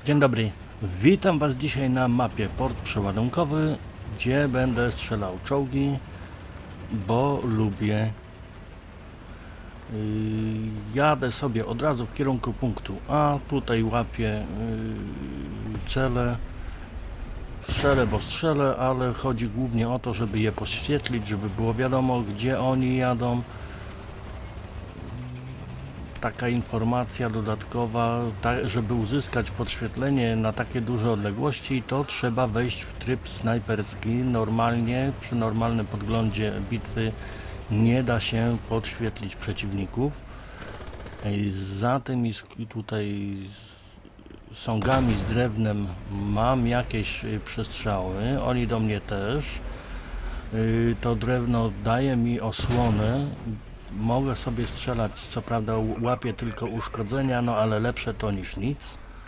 Dzień dobry, witam Was dzisiaj na mapie port przeładunkowy, gdzie będę strzelał czołgi, bo lubię. Jadę sobie od razu w kierunku punktu A, tutaj łapię cele, strzelę, bo strzelę, ale chodzi głównie o to, żeby je podświetlić, żeby było wiadomo, gdzie oni jadą. Taka informacja dodatkowa, żeby uzyskać podświetlenie na takie duże odległości, to trzeba wejść w tryb snajperski. Normalnie, przy normalnym podglądzie bitwy nie da się podświetlić przeciwników. Za tymi tutaj sągami z drewnem mam jakieś przestrzały, oni do mnie też. To drewno daje mi osłonę. Mogę sobie strzelać, co prawda łapię tylko uszkodzenia, no ale lepsze to niż nic.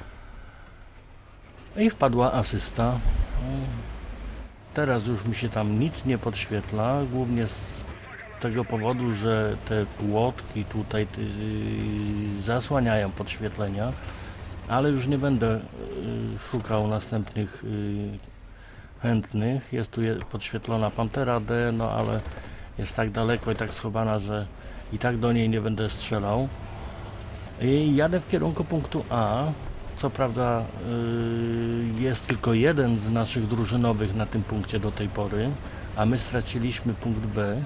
I wpadła asysta. Teraz już mi się tam nic nie podświetla, głównie z tego powodu, że te płotki tutaj zasłaniają podświetlenia, ale już nie będę szukał następnych chętnych. Jest tu podświetlona Pantera D, no ale jest tak daleko i tak schowana, że i tak do niej nie będę strzelał. I jadę w kierunku punktu A. Co prawda jest tylko jeden z naszych drużynowych na tym punkcie do tej pory, a my straciliśmy punkt B.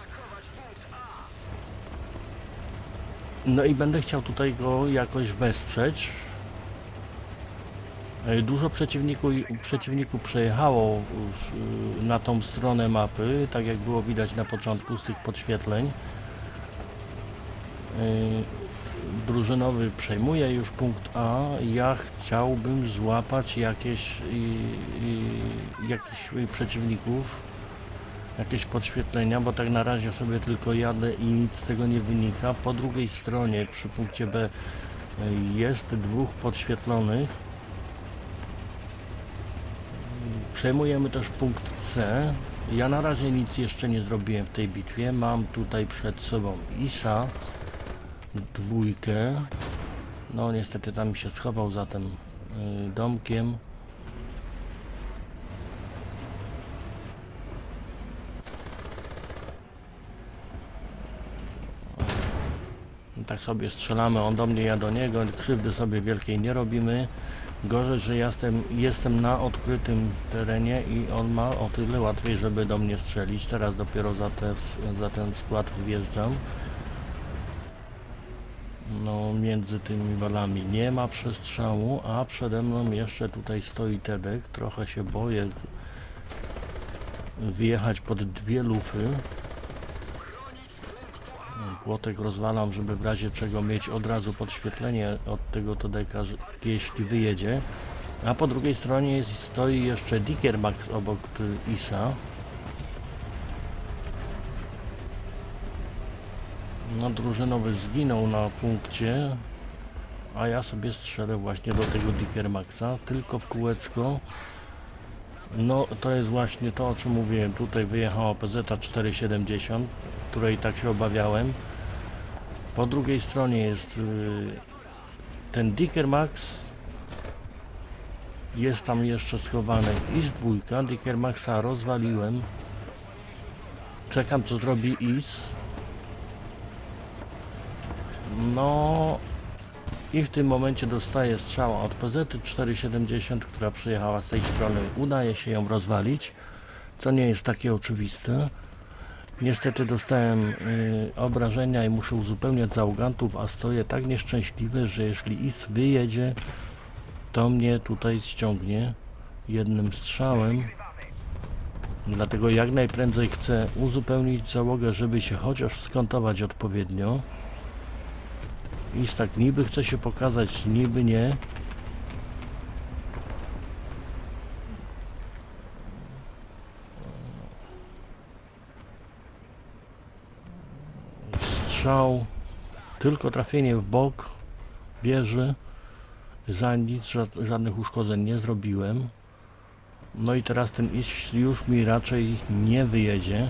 No i będę chciał tutaj go jakoś wesprzeć. Dużo przeciwników przejechało na tą stronę mapy, tak jak było widać na początku z tych podświetleń. Drużynowy przejmuje już punkt A. Ja chciałbym złapać jakichś przeciwników, jakieś podświetlenia, bo tak na razie sobie tylko jadę i nic z tego nie wynika. Po drugiej stronie przy punkcie B jest dwóch podświetlonych. Przejmujemy też punkt C. Ja na razie nic jeszcze nie zrobiłem w tej bitwie. Mam tutaj przed sobą ISA dwójkę. No niestety tam się schował za tym domkiem. Tak sobie strzelamy, on do mnie, ja do niego, krzywdy sobie wielkiej nie robimy. Gorzej, że jestem na odkrytym terenie i on ma o tyle łatwiej, żeby do mnie strzelić. Teraz dopiero za ten skład wjeżdżam. No, między tymi walami nie ma przestrzału, a przede mną jeszcze tutaj stoi Tedek. Trochę się boję wjechać pod dwie lufy. Płotek rozwalam, żeby w razie czego mieć od razu podświetlenie od tego Tedeka, jeśli wyjedzie. A po drugiej stronie stoi jeszcze Dickermax obok ISA. No, drużynowy zginął na punkcie, a ja sobie strzelę właśnie do tego Dickermaxa, tylko w kółeczko. No, to jest właśnie to, o czym mówiłem. Tutaj wyjechała PZ 470, której tak się obawiałem. Po drugiej stronie jest ten Dickermax. Jest tam jeszcze schowany IS dwójka. Dickermaxa rozwaliłem. Czekam, co zrobi IS. No i w tym momencie dostaję strzała od PZ 470, która przyjechała z tej strony. Udaje się ją rozwalić, co nie jest takie oczywiste. Niestety dostałem obrażenia i muszę uzupełniać załogantów, a stoję tak nieszczęśliwy, że jeśli IS wyjedzie, to mnie tutaj ściągnie jednym strzałem. Dlatego jak najprędzej chcę uzupełnić załogę, żeby się chociaż skontować odpowiednio. IS tak niby chce się pokazać, niby nie. Strzał, tylko trafienie w bok wieży, za nic, żadnych uszkodzeń nie zrobiłem. No i teraz ten IS już mi raczej nie wyjedzie.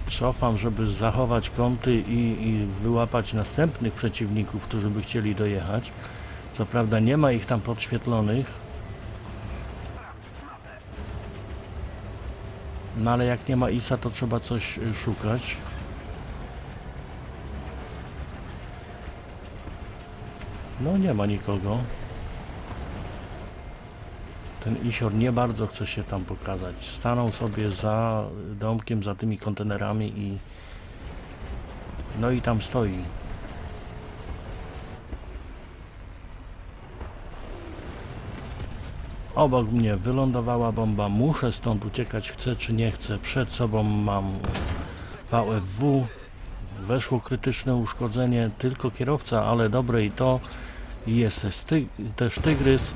Cofam, żeby zachować kąty i wyłapać następnych przeciwników, którzy by chcieli dojechać. Co prawda nie ma ich tam podświetlonych. No ale jak nie ma ISA, to trzeba coś szukać. No nie ma nikogo. Ten Isior nie bardzo chce się tam pokazać. Stanął sobie za domkiem, za tymi kontenerami i no i tam stoi. Obok mnie wylądowała bomba. Muszę stąd uciekać, chcę czy nie chcę. Przed sobą mam VFW. Weszło krytyczne uszkodzenie, tylko kierowca, ale dobre i to. I jest też Tygrys.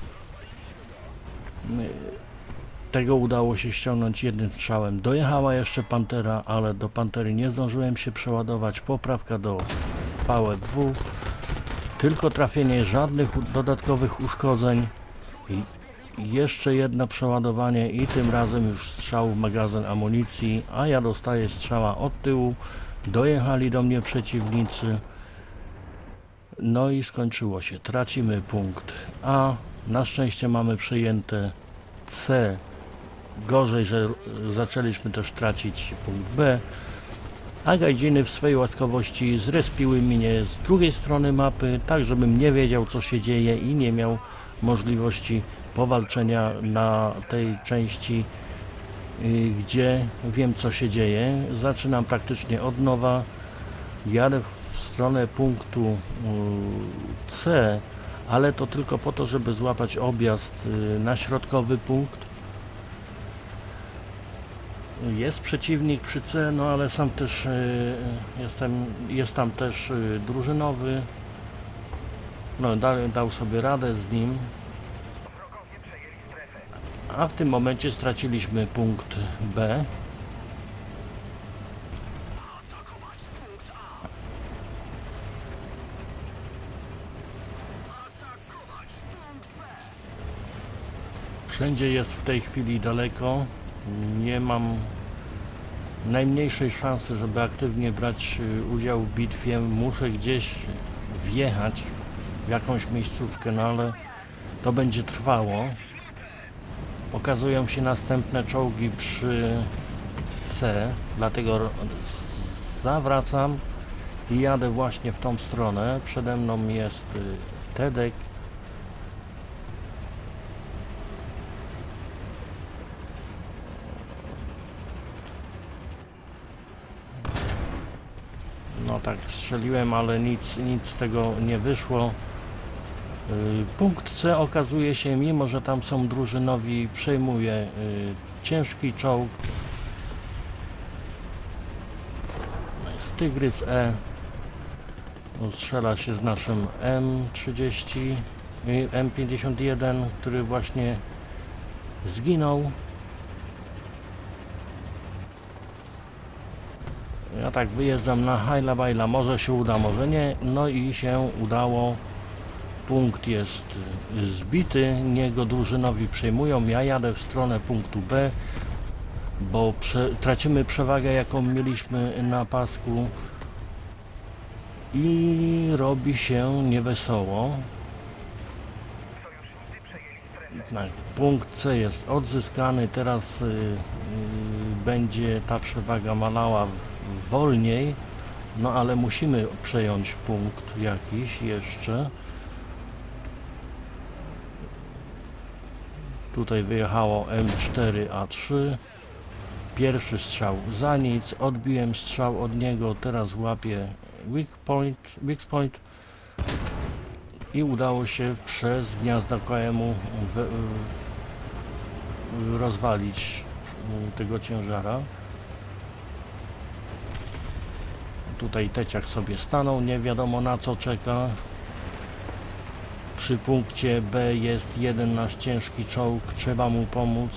Tego udało się ściągnąć jednym strzałem. Dojechała jeszcze Pantera, ale do Pantery nie zdążyłem się przeładować. Poprawka do VFW. Tylko trafienie, żadnych dodatkowych uszkodzeń. I jeszcze jedno przeładowanie i tym razem już strzał w magazyn amunicji, a ja dostaję strzała od tyłu. Dojechali do mnie przeciwnicy. No i skończyło się. Tracimy punkt A. Na szczęście mamy przejęte C. Gorzej, że zaczęliśmy też tracić punkt B. A gajdziny w swojej łaskawości zrespiły mnie z drugiej strony mapy, tak żebym nie wiedział, co się dzieje i nie miał możliwości powalczenia na tej części, gdzie wiem, co się dzieje. Zaczynam praktycznie od nowa. Jadę w stronę punktu C, ale to tylko po to, żeby złapać objazd na środkowy punkt. Jest przeciwnik przy C, no ale sam też jest tam też drużynowy. No dał sobie radę z nim. A w tym momencie straciliśmy punkt B. Wszędzie jest w tej chwili daleko. Nie mam najmniejszej szansy, żeby aktywnie brać udział w bitwie. Muszę gdzieś wjechać w jakąś miejscówkę, no ale to będzie trwało. Okazują się następne czołgi przy C, dlatego zawracam i jadę właśnie w tą stronę. Przede mną jest Tedek. No tak strzeliłem, ale nic z tego nie wyszło. Punkt C okazuje się, mimo że tam są drużynowi, przejmuje ciężki czołg. Jest Tygrys E. Strzela się z naszym M30, M51, który właśnie zginął. Ja tak wyjeżdżam na hajla bajla, może się uda, może nie. No i się udało. Punkt jest zbity, niego drużynowi przejmują. Ja jadę w stronę punktu B, bo tracimy przewagę, jaką mieliśmy na pasku i robi się niewesoło. Tak, punkt C jest odzyskany, teraz będzie ta przewaga malała wolniej, no ale musimy przejąć punkt jakiś jeszcze. Tutaj wyjechało M4A3. Pierwszy strzał za nic, odbiłem strzał od niego, teraz łapię weak point i udało się przez gniazda KM-u rozwalić tego ciężara. Tutaj Teciak sobie stanął, nie wiadomo na co czeka. Przy punkcie B jest jeden nasz ciężki czołg, trzeba mu pomóc.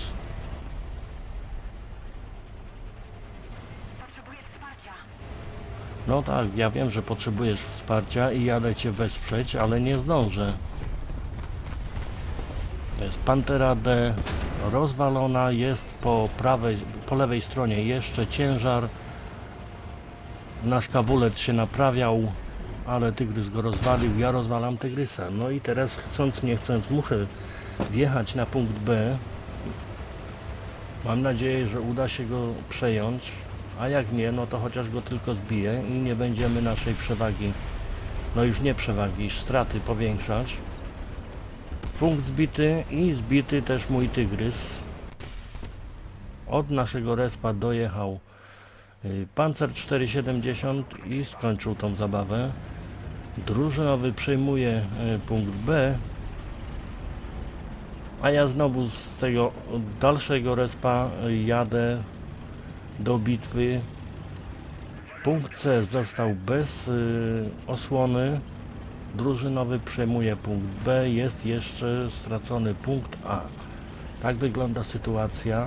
No tak, ja wiem, że potrzebujesz wsparcia i jadę cię wesprzeć, ale nie zdążę. To jest Pantera D rozwalona, jest po lewej stronie jeszcze ciężar. Nasz kabulet się naprawiał, ale tygrys go rozwalił, ja rozwalam tygrysa. No i teraz chcąc nie chcąc muszę wjechać na punkt B. Mam nadzieję, że uda się go przejąć, a jak nie, no to chociaż go tylko zbiję i nie będziemy naszej przewagi, no już nie przewagi, straty powiększać. Punkt zbity i zbity też mój tygrys. Od naszego respa dojechał Panzer 470 i skończył tą zabawę. Drużynowy przejmuje punkt B, a ja znowu z tego dalszego respa jadę do bitwy. Punkt C został bez osłony. Drużynowy przejmuje punkt B, jest jeszcze stracony punkt A. Tak wygląda sytuacja.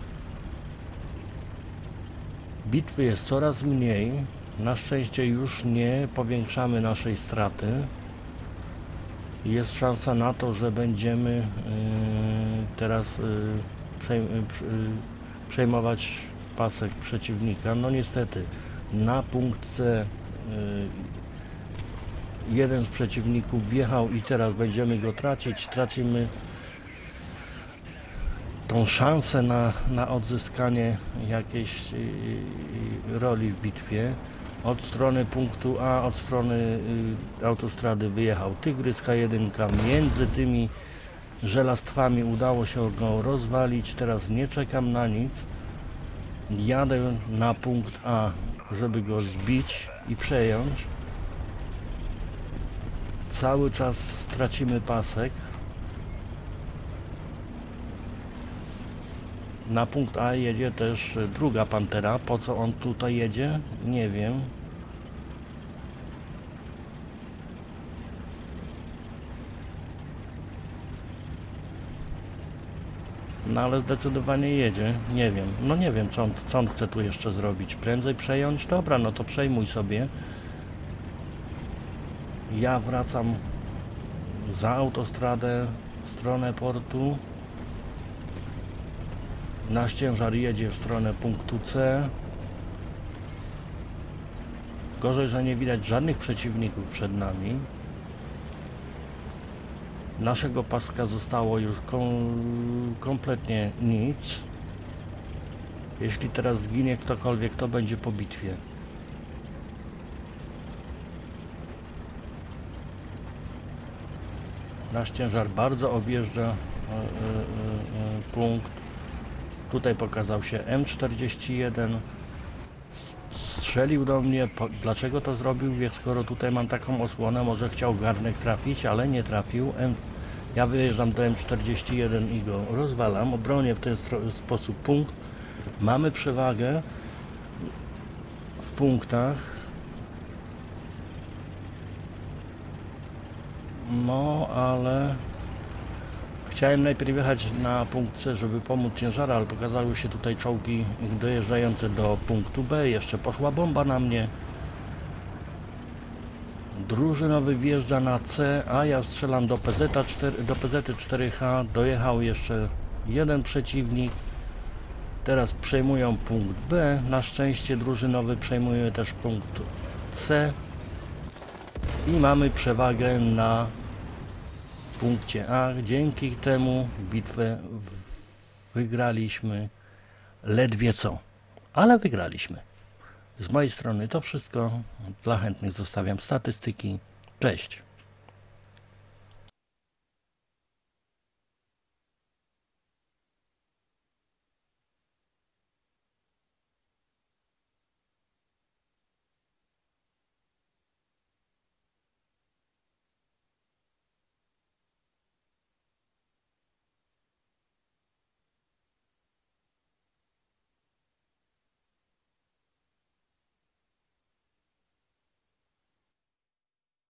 Bitwy jest coraz mniej. Na szczęście już nie powiększamy naszej straty. Jest szansa na to, że będziemy teraz przejmować pasek przeciwnika. No niestety na punkt C jeden z przeciwników wjechał i teraz będziemy go tracić. Tracimy tą szansę na odzyskanie jakiejś roli w bitwie. Od strony punktu A, od strony autostrady wyjechał tygrys K1. Między tymi żelastwami udało się go rozwalić. Teraz nie czekam na nic. Jadę na punkt A, żeby go zbić i przejąć. Cały czas tracimy pasek. Na punkt A jedzie też druga Pantera. Po co on tutaj jedzie? Nie wiem. No ale zdecydowanie jedzie. Nie wiem. No nie wiem, co on chce tu jeszcze zrobić. Prędzej przejąć? Dobra, no to przejmuj sobie. Ja wracam za autostradę w stronę portu. Nasz ciężar jedzie w stronę punktu C. Gorzej, że nie widać żadnych przeciwników przed nami. Naszego paska zostało już kompletnie nic. Jeśli teraz zginie ktokolwiek, to będzie po bitwie. Nasz ciężar bardzo objeżdża punkt. Tutaj pokazał się M41. Strzelił do mnie. Dlaczego to zrobił? Skoro tutaj mam taką osłonę, może chciał garnek trafić, ale nie trafił. Ja wyjeżdżam do M41 i go rozwalam. Obronię w ten sposób punkt. Mamy przewagę w punktach. No, ale chciałem najpierw jechać na punkt C, żeby pomóc ciężara, ale pokazały się tutaj czołgi dojeżdżające do punktu B. Jeszcze poszła bomba na mnie. Drużynowy wjeżdża na C, a ja strzelam do PZ-4H. Dojechał jeszcze jeden przeciwnik. Teraz przejmują punkt B. Na szczęście drużynowy przejmuje też punkt C. I mamy przewagę na punkcie A. Dzięki temu bitwę wygraliśmy ledwie co, ale wygraliśmy. Z mojej strony to wszystko. Dla chętnych zostawiam statystyki. Cześć.